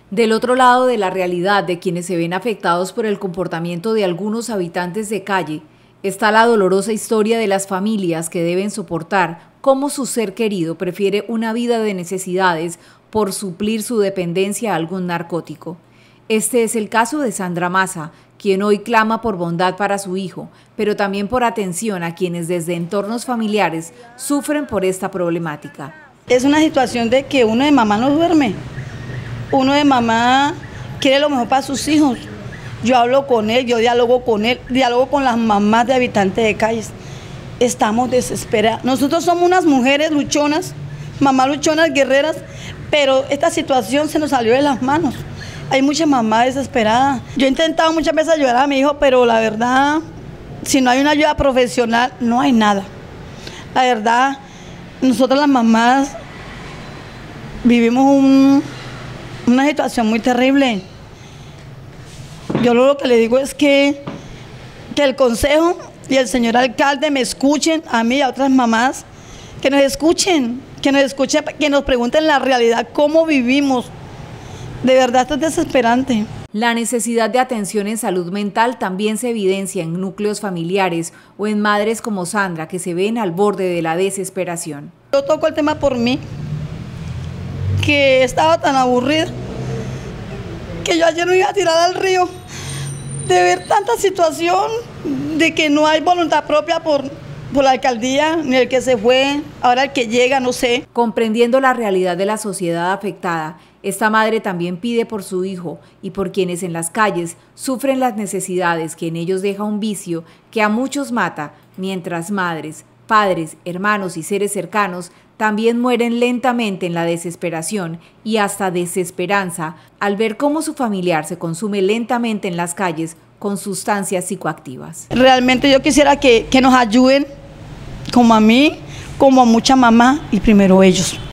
Del otro lado de la realidad de quienes se ven afectados por el comportamiento de algunos habitantes de calle, está la dolorosa historia de las familias que deben soportar cómo su ser querido prefiere una vida de necesidades por suplir su dependencia a algún narcótico. Este es el caso de Sandra Maza, quien hoy clama por bondad para su hijo, pero también por atención a quienes desde entornos familiares sufren por esta problemática. Es una situación de que uno de mamá no duerme, uno de mamá quiere lo mejor para sus hijos. Yo hablo con él, yo dialogo con él, dialogo con las mamás de habitantes de calles. Estamos desesperadas. Nosotros somos unas mujeres luchonas, mamás luchonas, guerreras, pero esta situación se nos salió de las manos. Hay muchas mamás desesperadas. Yo he intentado muchas veces ayudar a mi hijo, pero la verdad, si no hay una ayuda profesional, no hay nada. La verdad, nosotros las mamás vivimos una situación muy terrible. Yo lo que le digo es que el consejo y el señor alcalde me escuchen, a mí y a otras mamás, que nos escuchen, que nos pregunten la realidad, cómo vivimos. De verdad, esto es desesperante. La necesidad de atención en salud mental también se evidencia en núcleos familiares o en madres como Sandra, que se ven al borde de la desesperación. Yo toco el tema por mí, que estaba tan aburrida, que yo ayer me iba a tirar al río, de ver tanta situación, de que no hay voluntad propia por la alcaldía, ni el que se fue, ahora el que llega, no sé. Comprendiendo la realidad de la sociedad afectada, esta madre también pide por su hijo y por quienes en las calles sufren las necesidades que en ellos deja un vicio que a muchos mata, mientras madres, padres, hermanos y seres cercanos también mueren lentamente en la desesperación y hasta desesperanza al ver cómo su familiar se consume lentamente en las calles con sustancias psicoactivas. Realmente yo quisiera que nos ayuden, como a mí, como a muchas mamás, y primero ellos.